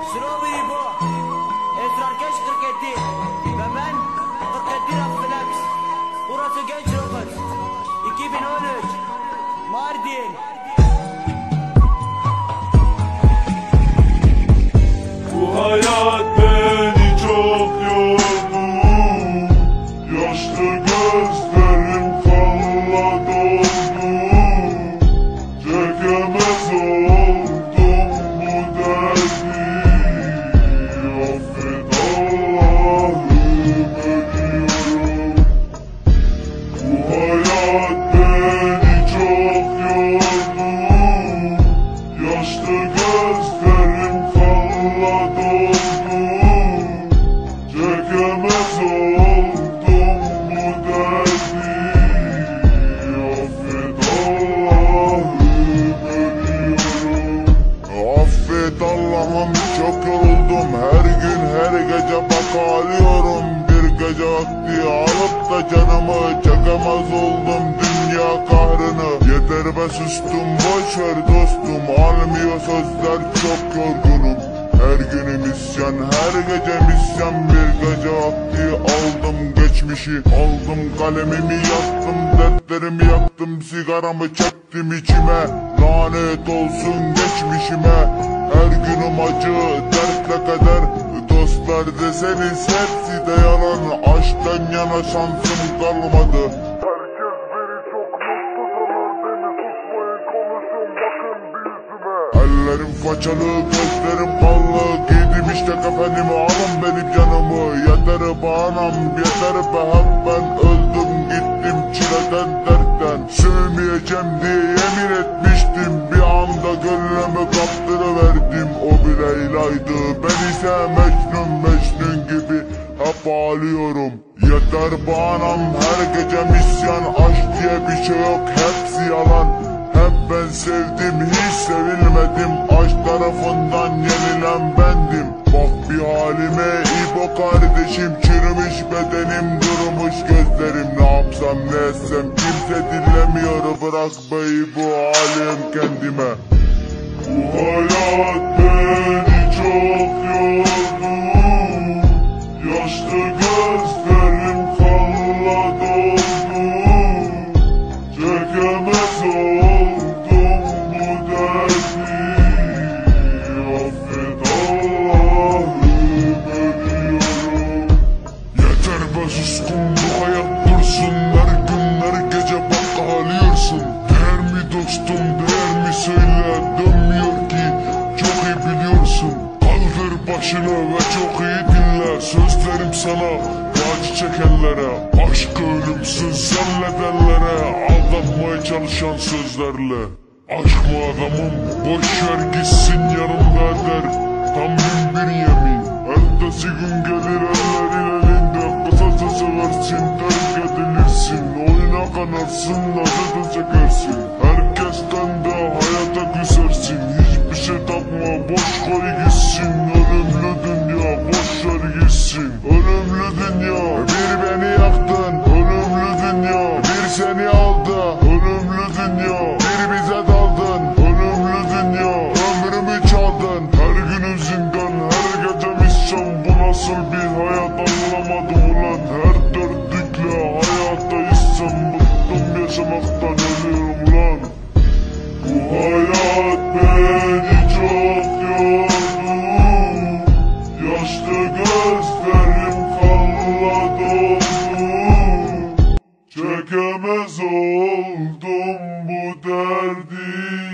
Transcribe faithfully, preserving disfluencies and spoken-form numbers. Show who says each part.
Speaker 1: Slobi bu Esrarkeş kırk yedi ve ben kırk yedi Reflex. Burası Genç Rockers iki bin on üç Mardin.
Speaker 2: Bu hayat beni çok yordu, yaşlı gözlerim kanla doldu. Çekemez oldum bu derdi, affet Allah'ım ölüyorum. Bu hayat beni çok yordu, yaşlı gözlerim kanla doldu. Çekemez oldum bu derdi, affet Allah'ım ölüyorum. Affet Allah'ım, çok yoruldum, her gün her gece bak ağlıyorum. Bir gece vakti alıp da canımı çekemez oldum dünya kahrını. Yeter be sustum, boşver dostum, almıyor sözler, çok yorgunum. Her günüm isyan, her gece isyan. Bir gece vakti aldım geçmişi, aldım kalemimi yaktım, dertlerimi yaktım, sigaramı çektim içime. Lanet olsun geçmişime, her günüm acı, dertle keder. Dostlar deseniz hepsi de yalan, aşktan yana şansım kalmadı. Herkes beni çok mutlu sanır, beni tutmayın, konuşun, bakın bir yüzüme. Ellerim façalı, gözlerim kanlı, giydim işte kefenimi, alın benim canımı. Yeter bağnam, yeter be, hep ben öldüm gittim çileden dertten. Sevmeyeceğim diye yemin etmiştim, bir anda gönlümü kaptırıverdim. O bir Leyla'ydı, ben ise Mecnun, Mecnun gibi hep ağlıyorum. Yeter bağnam, her gece isyan, aşk diye bir şey yok, hepsi yalan. Hep ben sevdim, hiç sevilmedim, aşk tarafından yenilen bendim. Bak bir halime İbo kardeşim, çürümüş bedenim, durmuş gözlerim. Ne yapsam ne etsem kimse dinlemiyor, bırak bey bu halim kendime. Bu hayat beni çok yordu, yaşlı gözlerim kanla doldu. Çekemez oldum bu derdi, affet Allah'ım ölüyorum. Yeter be suskun, bu hayat dursun, her gün her gece bak ağlıyorsun. Değer mi dostum, değer mi söyle, dönmüyor ki, çok iyi biliyorsun. Kaldır başını ve çok iyi dinle, sözlerim sana bu acı çekenlere. Aşk ölümsüz zannedenlere, aldatmaya çalışan sözlerle. Aşk mı adamım, boşver gitsin yanımda der, tam bin bir yemin. Ertesi gün gelir ellerin elinde, kısasa seversin, terk edilirsin. Oyuna kanarsın, acı da çekersin. Herkesten de hayata küsersin, hiçbir şey takma, boş koy gitsin. Ölümlü dünya, boşver gitsin. Ölümlü dünya, bir beni yaktın. Ölümlü dünya, bir seni aldı. Ölümlü dünya, bir bize daldın. Ölümlü dünya, ömrümü çaldın. Her günüm zindan, her gecem isyan. Bu nasıl bir hayat anlamadım ulan. Her dörtlükle hayatta isyan. Bıktım yaşamaktan, ölüyorum lan. Bu hayat beni çok yordu, yaşlı gözlerim kanla doldu. Çekemez oldum bu derdi.